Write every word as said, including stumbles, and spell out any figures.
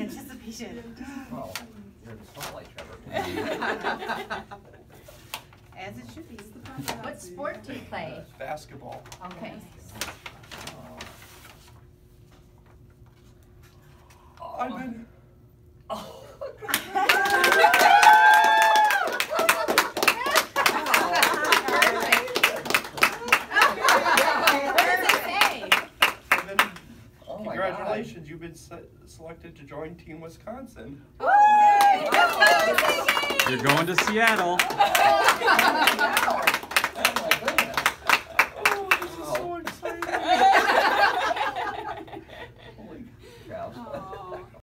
anticipation. Well, you're the spotlight, Trevor. As it should be. What sport do you play? Basketball. Okay. I've been. Oh. Congratulations, you've been se selected to join Team Wisconsin. You're going to Seattle.